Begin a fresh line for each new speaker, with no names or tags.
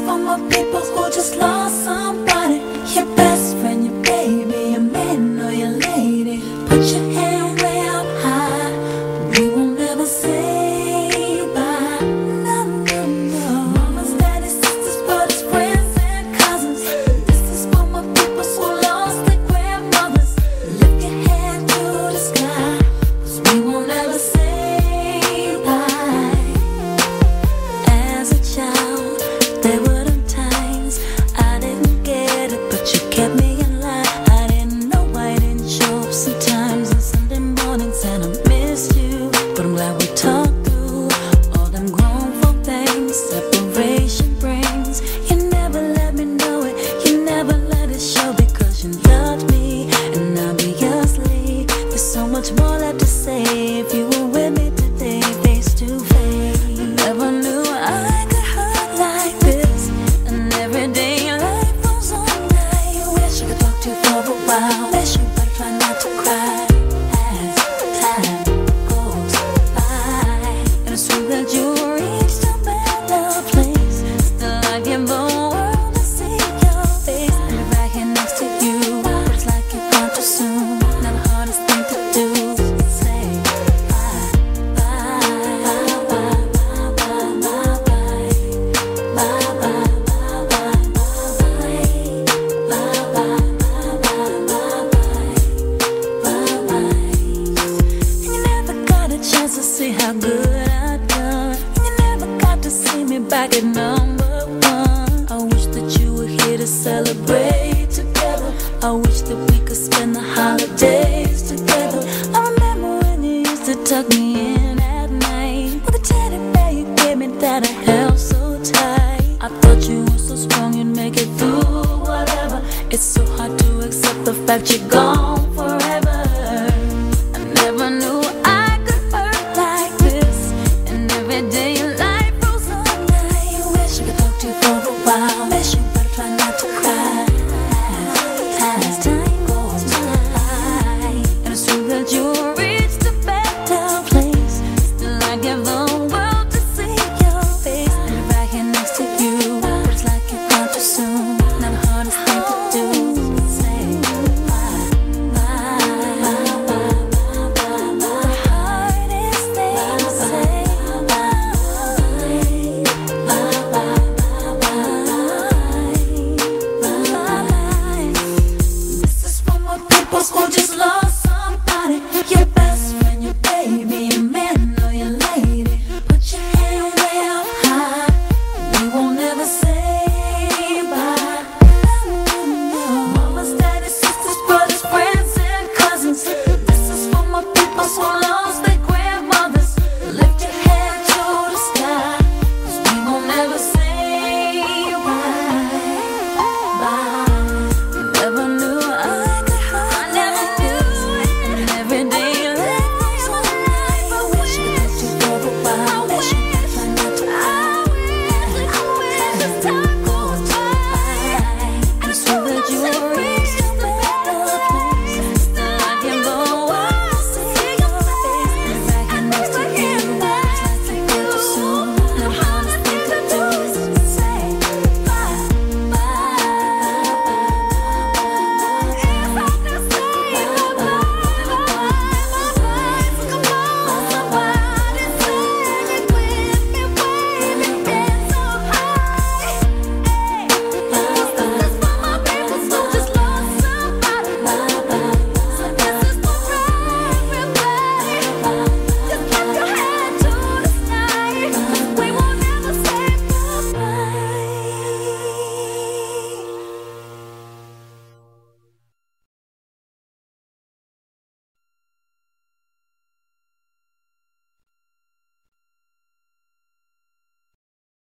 for my people who just lost somebody. Your best friend, your baby, your man or your lady. Put your hand way up high. We won't ever say bye. No, no, no. Mamas, daddies, sisters, brothers, friends and cousins. This is for my people who lost their grandmothers. Lift your hand to the sky, 'cause we won't ever say bye. As a child, there were them times I didn't get it, but you kept me in line. I didn't know I didn't show up sometimes on Sunday mornings, and I missed you. But I'm glad we talked through all them grown folk things separation brings. You never let me know it, you never let it show, because you loved me and obviously there's so much more left to say. If you were with me today, face to face, never knew I could hurt like this. And every day life goes on. I wish I could talk to you for a while. Wish you would try not to cry as time goes by. And it's true that you reached a better place. Still I give the world to see your face and be right here next to you. But it's like you're gone too soon. Now the hardest thing to do is say bye, bye, bye, bye, bye, bye, bye. Bye, bye, bye, bye, bye, bye, bye, bye. And you never got a chance to see how good I've done. And you never got to see me back at number one. I wish that you were here to celebrate together. I wish that we could spend the holidays together. I remember when you used to tuck me in at night with a teddy bear you gave me that I held so tight. I thought you were so strong you'd make it through whatever. It's so hard to accept the fact you're gone.